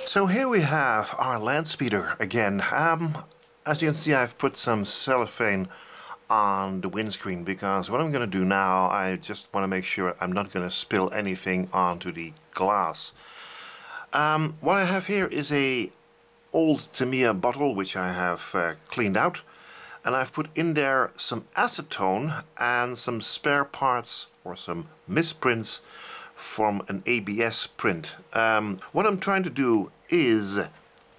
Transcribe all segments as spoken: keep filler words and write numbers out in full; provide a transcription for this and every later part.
So here we have our LANDSPEEDER again. Um, as you can see, I've put some cellophane on the windscreen because what I'm going to do now, I just want to make sure I'm not going to spill anything onto the glass. Um, what I have here is a old Tamiya bottle which I have uh, cleaned out, and I've put in there some acetone and some spare parts or some misprints from an A B S print. Um, what I'm trying to do is, as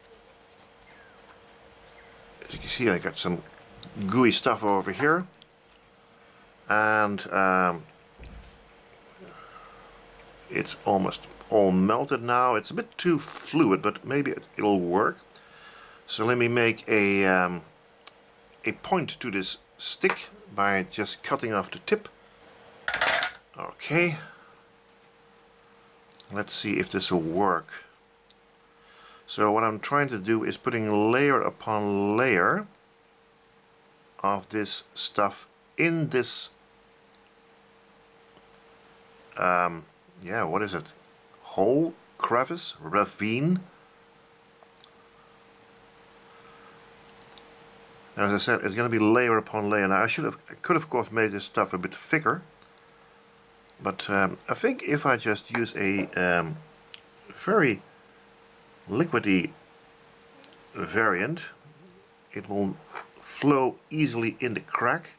you can see, I got some gooey stuff over here, and um, it's almost all melted now. It's a bit too fluid, but maybe it, it'll work. So let me make a um, a point to this stick by just cutting off the tip. Okay. Let's see if this will work. So what I'm trying to do is putting layer upon layer of this stuff in this um, yeah, what is it? Hole? Crevice? Ravine? As I said, it's going to be layer upon layer. Now I should have, I could of course made this stuff a bit thicker. But um, I think if I just use a um, very liquidy variant, it will flow easily in the crack,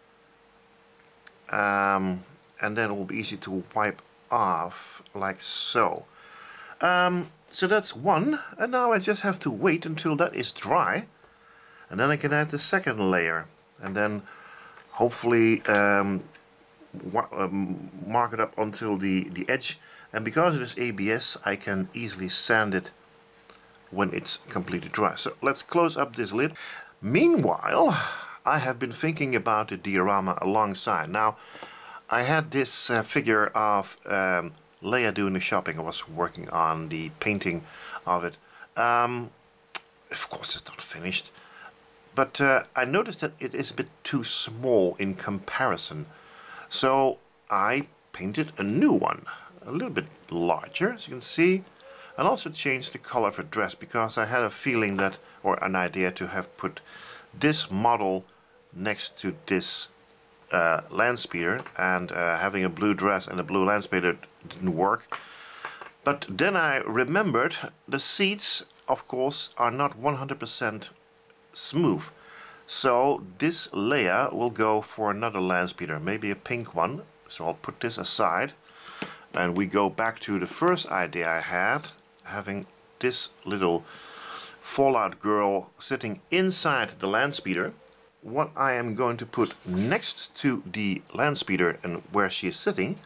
um, and then it will be easy to wipe off like so. Um, so that's one, and now I just have to wait until that is dry, and then I can add the second layer, and then hopefully um, Um, mark it up until the, the edge, and because it is A B S I can easily sand it when it's completely dry. So let's close up this lid. Meanwhile, I have been thinking about the diorama alongside. Now, I had this uh, figure of um, Leia doing the shopping. I was working on the painting of it. Um, of course it's not finished, but uh, I noticed that it is a bit too small in comparison. So I painted a new one, a little bit larger, as you can see, and also changed the color of her dress because I had a feeling that, or an idea to have put this model next to this uh, LANDSPEEDER, and uh, having a blue dress and a blue LANDSPEEDER didn't work. But then I remembered the seats, of course, are not one hundred percent smooth. So this layer will go for another LANDSPEEDER, maybe a pink one. So I'll put this aside, and we go back to the first idea I had, having this little Fallout girl sitting inside the LANDSPEEDER. What I am going to put next to the LANDSPEEDER and where she is sitting,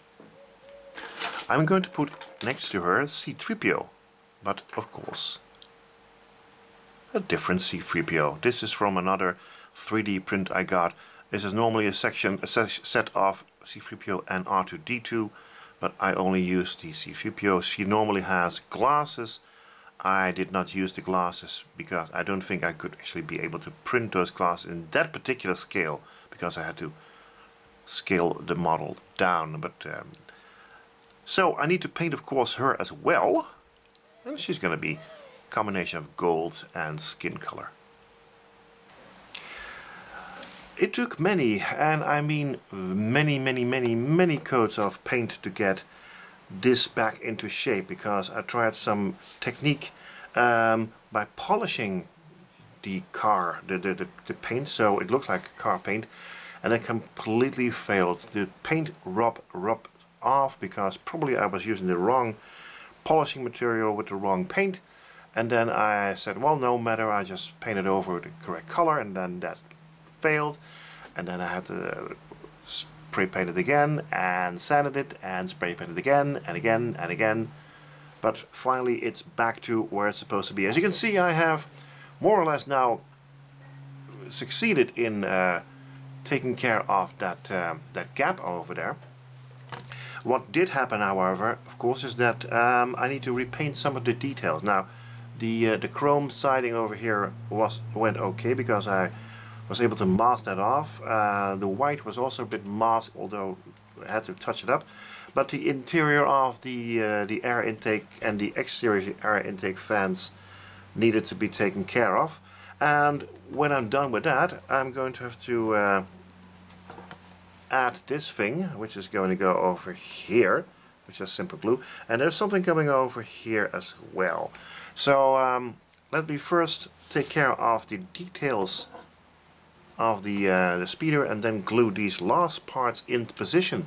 I'm going to put next to her C three P O, but of course a different C three P O. This is from another three D print I got. This is normally a section, a set of C three P O and R two D two, but I only use the C three P O. She normally has glasses. I did not use the glasses because I don't think I could actually be able to print those glasses in that particular scale, because I had to scale the model down. But um, so I need to paint, of course, her as well, and she's going to be combination of gold and skin color. It took many, and I mean many, many, many, many coats of paint to get this back into shape, because I tried some technique um, by polishing the car, the, the, the, the paint, so it looks like car paint, and it completely failed. The paint rubbed, rubbed off because probably I was using the wrong polishing material with the wrong paint. And then I said, well, no matter, I just painted over the correct color, and then that failed. And then I had to spray paint it again, and sanded it, and spray paint it again, and again, and again. But finally it's back to where it's supposed to be. As you can see, I have more or less now succeeded in uh, taking care of that, uh, that gap over there. What did happen, however, of course, is that um, I need to repaint some of the details. Now, The, uh, the chrome siding over here was went okay because I was able to mask that off. Uh, the white was also a bit masked, although I had to touch it up. But the interior of the uh, the air intake and the exterior air intake fans needed to be taken care of. And when I'm done with that, I'm going to have to uh, add this thing, which is going to go over here, which is simple glue. And there's something coming over here as well. So um, let me first take care of the details of the, uh, the speeder and then glue these last parts into position.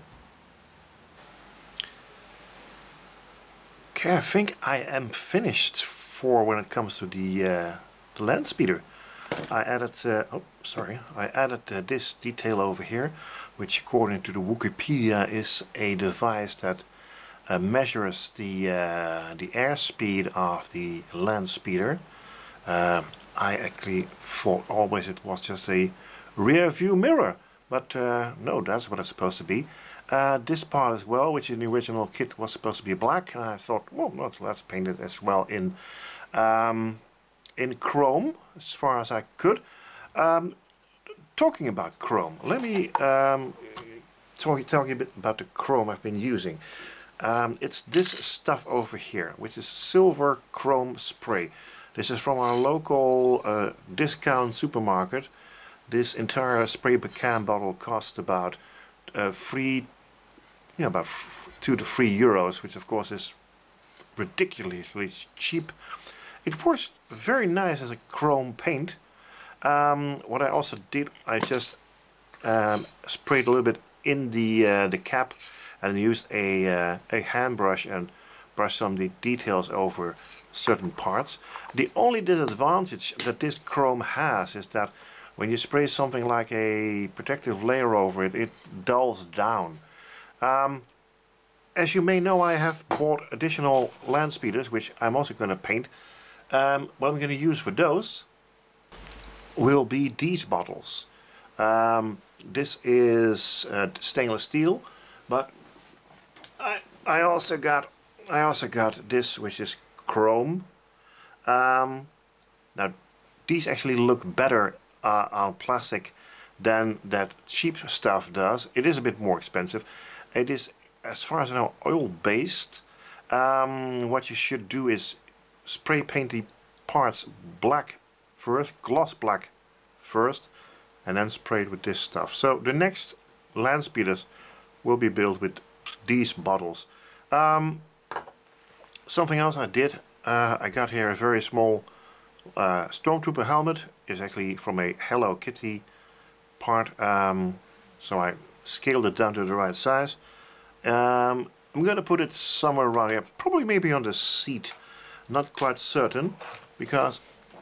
Okay, I think I am finished for when it comes to the, uh, the land speeder. I added, uh, oh sorry, I added uh, this detail over here, which according to the Wikipedia is a device that uh, measures the uh, the airspeed of the land speeder. Uh, I actually thought always it was just a rear view mirror, but uh, no, that's what it's supposed to be. Uh, this part as well, which in the original kit was supposed to be black, and I thought, well, let's paint it as well in um, in chrome as far as I could. Um, talking about chrome, let me um, talk, tell you a bit about the chrome I've been using. Um, it's this stuff over here, which is silver chrome spray. This is from our local uh, discount supermarket. This entire spray can bottle costs about uh, three, yeah, about f two to three euros, which of course is ridiculously cheap. It works very nice as a chrome paint. Um, what I also did, I just um, sprayed a little bit in the uh, the cap and used a uh, a hand brush and brushed some of the details over certain parts. The only disadvantage that this chrome has is that when you spray something like a protective layer over it, it dulls down. Um, as you may know, I have bought additional land speeders, which I'm also going to paint. Um, what I'm going to use for those will be these bottles. Um, this is uh, stainless steel, but I, I also got I also got this, which is chrome. Um, now these actually look better uh, on plastic than that cheap stuff does. It is a bit more expensive. It is, as far as I know, oil based. Um, what you should do is spray paint the parts black first, gloss black first, and then spray it with this stuff. So the next land speeders will be built with these bottles. Um, something else I did, uh, I got here a very small uh, Stormtrooper helmet. It's actually from a Hello Kitty part, um, so I scaled it down to the right size. Um, I'm going to put it somewhere around here, probably maybe on the seat, not quite certain, because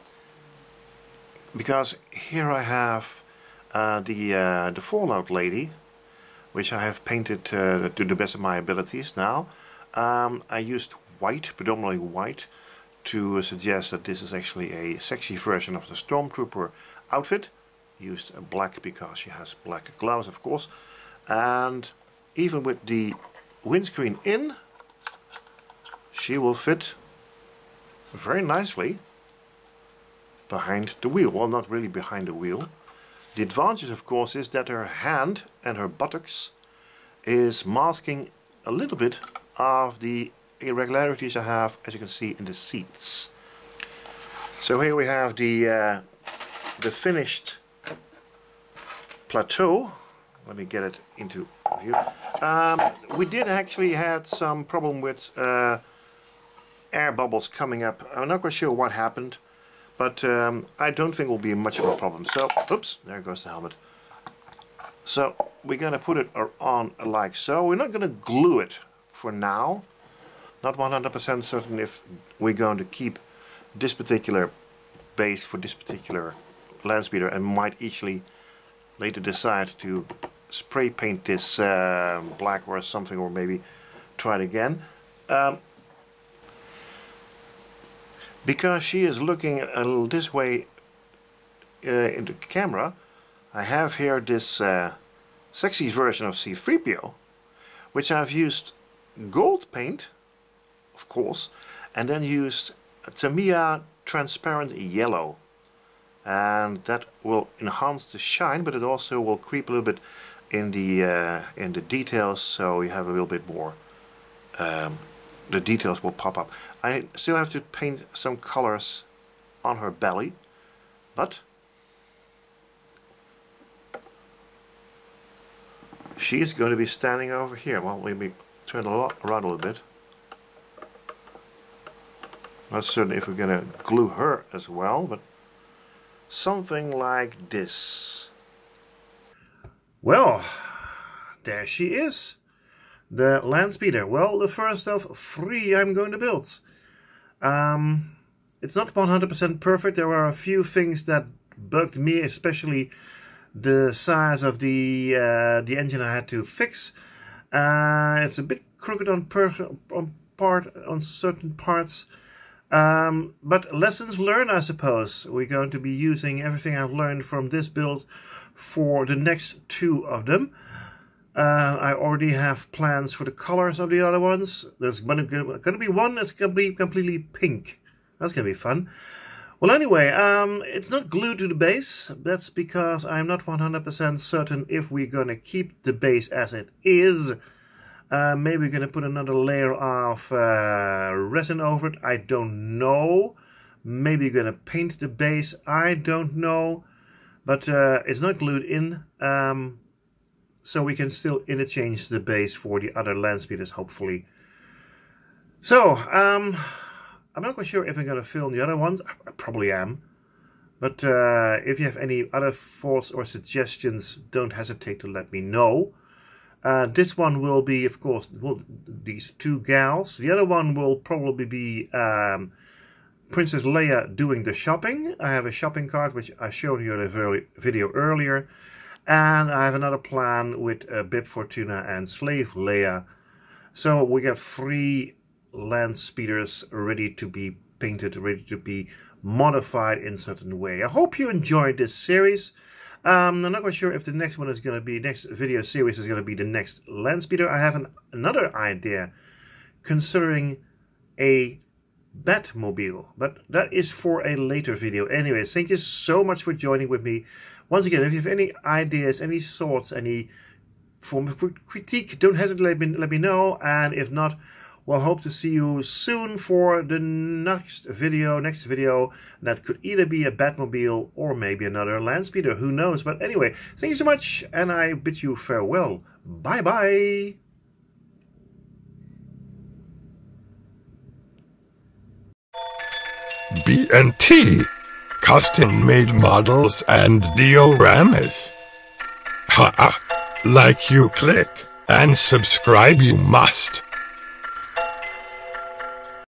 because here I have uh, the uh, the Fallout lady, which I have painted uh, to the best of my abilities now. Um, I used white, predominantly white, to suggest that this is actually a sexy version of the Stormtrooper outfit. Used black because she has black gloves, of course, and even with the windscreen in, she will fit very nicely behind the wheel. Well, not really behind the wheel. The advantage, of course, is that her hand and her buttocks is masking a little bit of the irregularities I have, as you can see, in the seats. So here we have the uh, the finished plateau. Let me get it into view. Um, we did actually had some problem with uh, air bubbles coming up. I'm not quite sure what happened, but um, I don't think it will be much of a problem. So, oops, there goes the helmet. So we're going to put it on like so. We're not going to glue it for now. Not one hundred percent certain if we're going to keep this particular base for this particular land speeder, and might actually later decide to spray paint this uh, black or something, or maybe try it again. Um, because she is looking a little this way uh, in the camera, I have here this uh, sexy version of C three P O, which I've used gold paint, of course, and then used Tamiya transparent yellow, and that will enhance the shine, but it also will creep a little bit in the uh, in the details, so you have a little bit more. Um, the details will pop up. I still have to paint some colors on her belly, but she is going to be standing over here. Well, let me turn it around a little bit. Not certain if we're going to glue her as well, but something like this. Well, there she is. The LANDSPEEDER. Well, the first of three I'm going to build. Um, it's not one hundred percent perfect. There were a few things that bugged me, especially the size of the uh, the engine I had to fix. Uh, it's a bit crooked on, per on part on certain parts. Um, but lessons learned, I suppose. We're going to be using everything I've learned from this build for the next two of them. Uh, I already have plans for the colors of the other ones. There's going to be one that's going to be completely pink. That's going to be fun. Well, anyway, um, it's not glued to the base. That's because I'm not one hundred percent certain if we're going to keep the base as it is. Uh, maybe we're going to put another layer of uh, resin over it. I don't know. Maybe we're going to paint the base. I don't know. But uh, it's not glued in. Um, so we can still interchange the base for the other LANDSPEEDers, hopefully. So, um, I'm not quite sure if I'm going to film the other ones. I probably am. But uh, if you have any other thoughts or suggestions, don't hesitate to let me know. Uh, this one will be, of course, well, these two gals. The other one will probably be um, Princess Leia doing the shopping. I have a shopping cart, which I showed you in a video earlier. And I have another plan with uh, Bib Fortuna and Slave Leia. So we got three LANDSPEEDers ready to be painted, ready to be modified in a certain way. I hope you enjoyed this series. Um, I'm not quite sure if the next one is going to be, next video series is going to be the next LANDSPEEDer. I have an, another idea considering a Batmobile, but that is for a later video. Anyways, thank you so much for joining with me. Once again, if you have any ideas, any thoughts, any form of critique, don't hesitate to let me, let me know. And if not, we'll hope to see you soon for the next video. Next video that could either be a Batmobile or maybe another LANDSPEEDer. Who knows? But anyway, thank you so much, and I bid you farewell. Bye bye. B and T, custom-made models and dioramas. Ha! Like you click and subscribe you must.